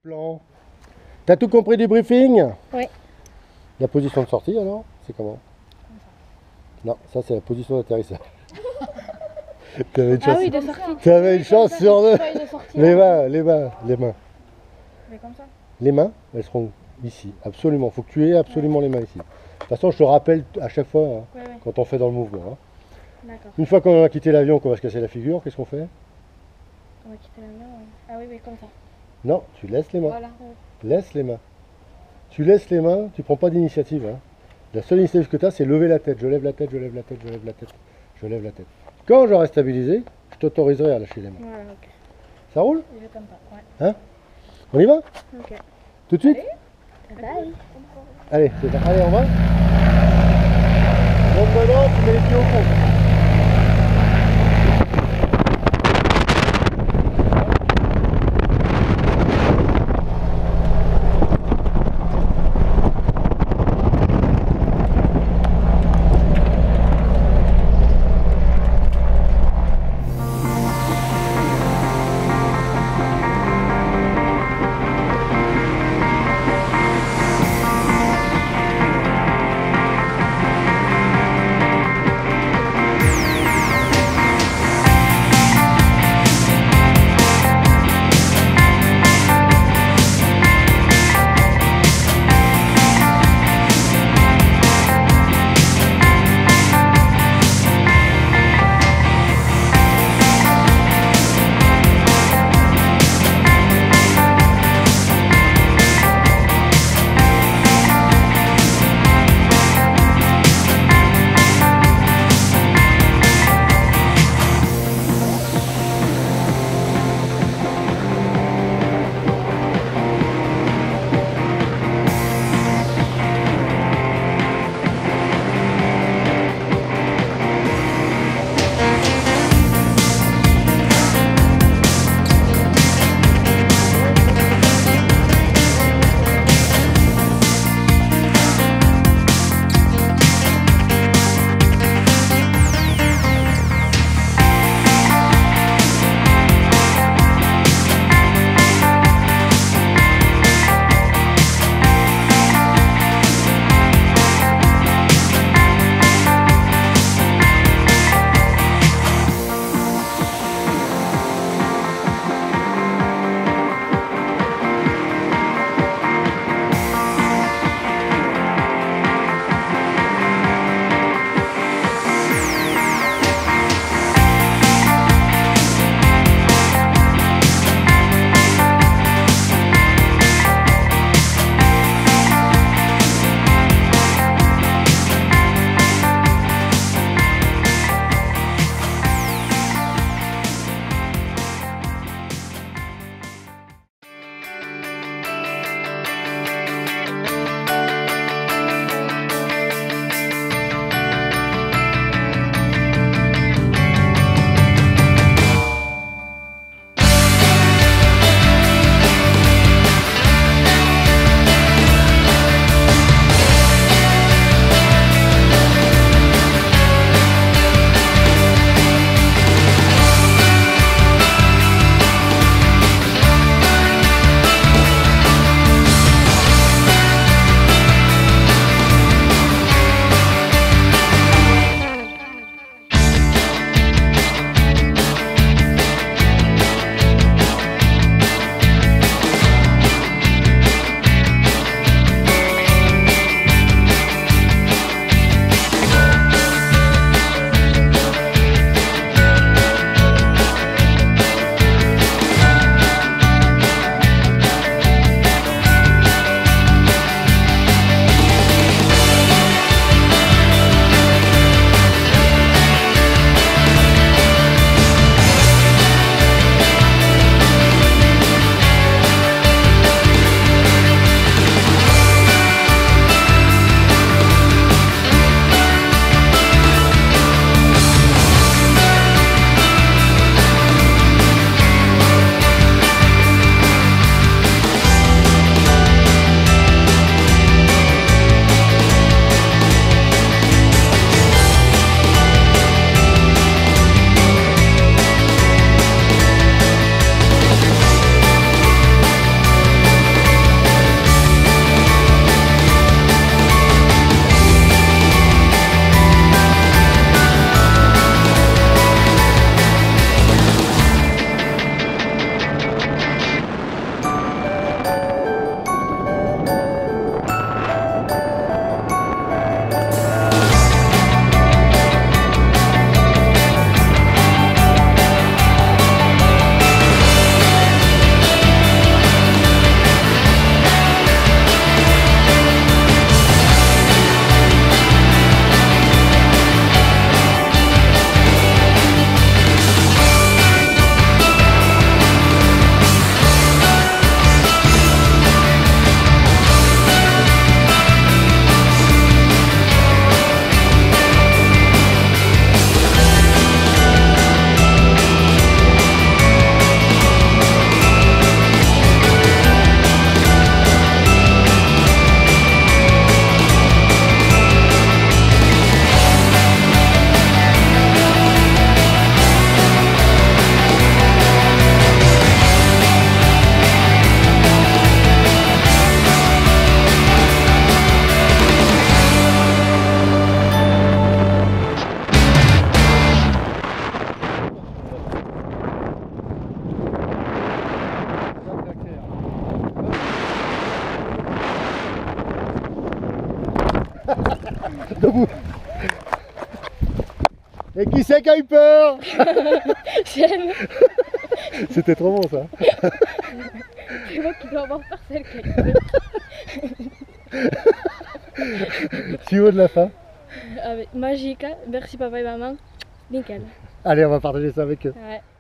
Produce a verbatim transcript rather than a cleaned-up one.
Plan. T'as tout compris du briefing? Oui. La position de sortie alors, c'est comment? Non, ça c'est la position d'atterrissage. T'avais une chance, Ah oui, de sortie. t'avais une chance sur deux. De sortie. Les mains, les mains, les mains. Mais comme ça. Les mains, elles seront ici, absolument. Faut que tu aies absolument les mains ici. De toute façon, je te rappelle à chaque fois hein, Ouais, ouais. quand on fait dans le mouvement. Hein. D'accord. Une fois qu'on a quitté l'avion, qu'on va se casser la figure, qu'est-ce qu'on fait? On va quitter l'avion. Ouais. Ah oui, mais comme ça. Non, tu laisses les mains. Voilà. Laisse les mains. Tu laisses les mains, tu prends pas d'initiative. Hein. La seule initiative que tu as, c'est lever la tête. Je lève la tête, je lève la tête, je lève la tête, je lève la tête. Quand j'aurai stabilisé, je t'autoriserai à lâcher les mains. Voilà, ok. Ça roule? Je t'aime pas. Ouais. Hein? On y va? Ok. Tout de suite? Bye. Allez, c'est ça. Allez, on va. Donc maintenant, tu mets les pieds au fond. bout. Et qui c'est qui a eu peur? J'aime. C'était trop bon ça. C'est moi qui dois avoir peur, celle qui a eu peur. Tu veux de la fin? Ah, mais magique, hein. Merci papa et maman. Nickel. Allez, on va partager ça avec eux. Ouais.